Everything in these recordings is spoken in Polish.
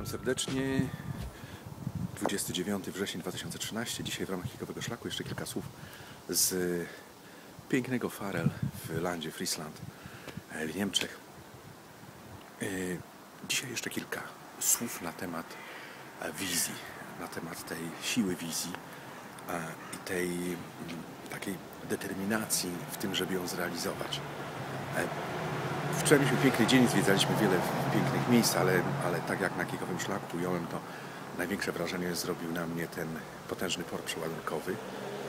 Witam serdecznie. 29 września 2013. Dzisiaj w ramach Kikowego Szlaku jeszcze kilka słów z pięknego Farel w landzie Friesland w Niemczech. Dzisiaj jeszcze kilka słów na temat wizji, na temat tej siły wizji i tej takiej determinacji w tym, żeby ją zrealizować. Wczoraj mieliśmy piękny dzień, zwiedzaliśmy wiele pięknych miejsc, ale tak jak na Kikowym Szlaku ująłem, to największe wrażenie zrobił na mnie ten potężny port przeładunkowy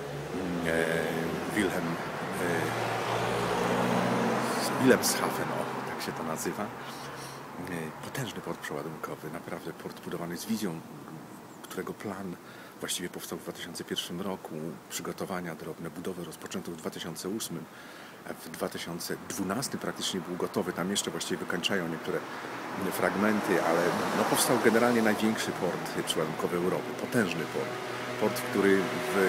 Wilhelmshaven, tak się to nazywa. Potężny port przeładunkowy, naprawdę port budowany z wizją, którego plan właściwie powstał w 2001 roku, przygotowania drobne, budowy rozpoczęto w 2008. W 2012 praktycznie był gotowy, tam jeszcze właściwie wykańczają niektóre fragmenty, ale powstał generalnie największy port przeładunkowy Europy, potężny port, który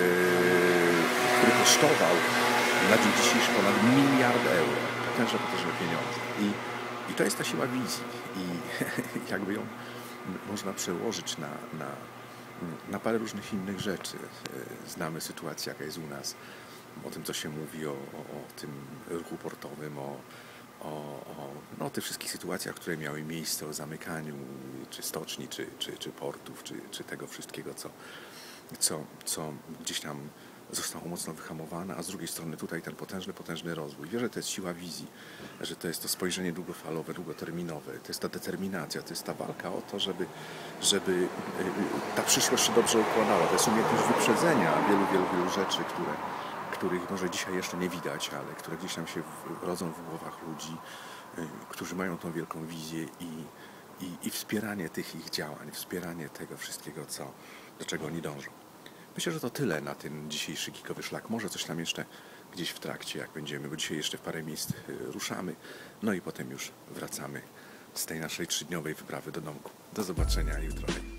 kosztował na dzień dzisiejszy ponad 1 miliard euro, potężne pieniądze. I to jest ta siła wizji i jakby ją można przełożyć na parę różnych innych rzeczy. Znamy sytuację, jaka jest u nas, o tym, co się mówi o tym ruchu portowym, o tych wszystkich sytuacjach, które miały miejsce, o zamykaniu czy stoczni, czy portów, czy tego wszystkiego, co gdzieś tam zostało mocno wyhamowane, a z drugiej strony tutaj ten potężny rozwój. Wierzę, że to jest siła wizji, że to jest to spojrzenie długofalowe, długoterminowe, to jest ta determinacja, to jest ta walka o to, żeby ta przyszłość się dobrze układała. To jest umiejętność wyprzedzenia wielu rzeczy, których może dzisiaj jeszcze nie widać, ale które gdzieś tam się rodzą w głowach ludzi, którzy mają tą wielką wizję i wspieranie tych ich działań, wspieranie tego wszystkiego, do czego oni dążą. Myślę, że to tyle na ten dzisiejszy Kikowy Szlak. Może coś tam jeszcze gdzieś w trakcie, jak będziemy, bo dzisiaj jeszcze w parę miejsc ruszamy, no i potem już wracamy z tej naszej 3-dniowej wyprawy do domku. Do zobaczenia jutro.